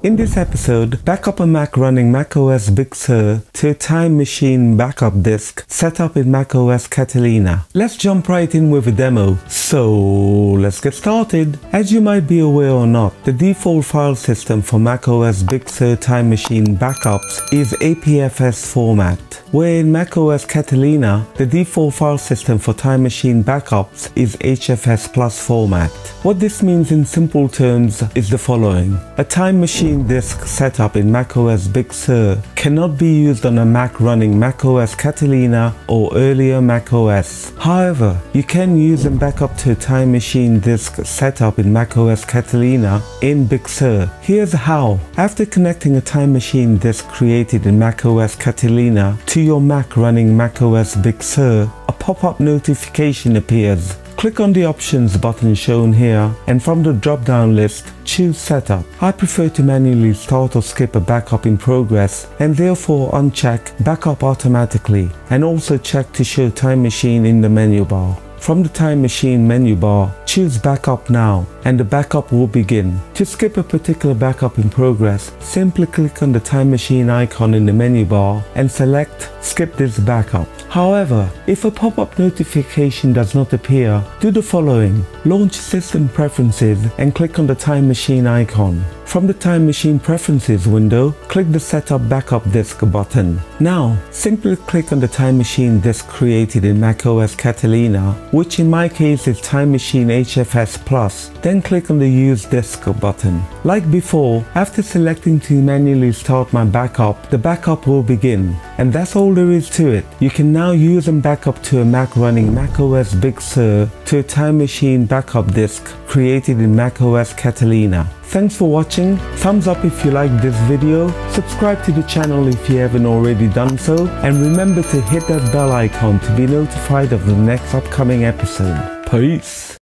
In this episode, backup a Mac running macOS Big Sur to a Time Machine backup disk set up in macOS Catalina. Let's jump right in with a demo. So let's get started. As you might be aware or not, the default file system for macOS Big Sur Time Machine backups is Apfs format, where in macOS Catalina, the default file system for Time Machine backups is HFS Plus format. What this means in simple terms is the following. A Time Machine disk setup in macOS Big Sur cannot be used on a Mac running macOS Catalina or earlier macOS. However, you can use and back up to a Time Machine disk setup in macOS Catalina in Big Sur. Here's how. After connecting a Time Machine disk created in macOS Catalina to your Mac running macOS Big Sur, a pop-up notification appears. Click on the options button shown here and from the drop-down list, choose Setup. I prefer to manually start or skip a backup in progress and therefore uncheck Backup automatically and also check to show Time Machine in the menu bar. From the Time Machine menu bar, choose Backup Now and the backup will begin. To skip a particular backup in progress, simply click on the Time Machine icon in the menu bar and select Skip this backup. However, if a pop-up notification does not appear, do the following. Launch System Preferences and click on the Time Machine icon. From the Time Machine Preferences window, click the Setup Backup Disk button. Now, simply click on the Time Machine disk created in macOS Catalina, which in my case is Time Machine HFS Plus, then click on the Use Disk button. Like before, after selecting to manually start my backup, the backup will begin. And that's all there is to it. You can now use and back up to a Mac running macOS Big Sur to a Time Machine backup disk created in macOS Catalina. Thanks for watching, thumbs up if you liked this video, subscribe to the channel if you haven't already done so, and remember to hit that bell icon to be notified of the next upcoming episode. Peace!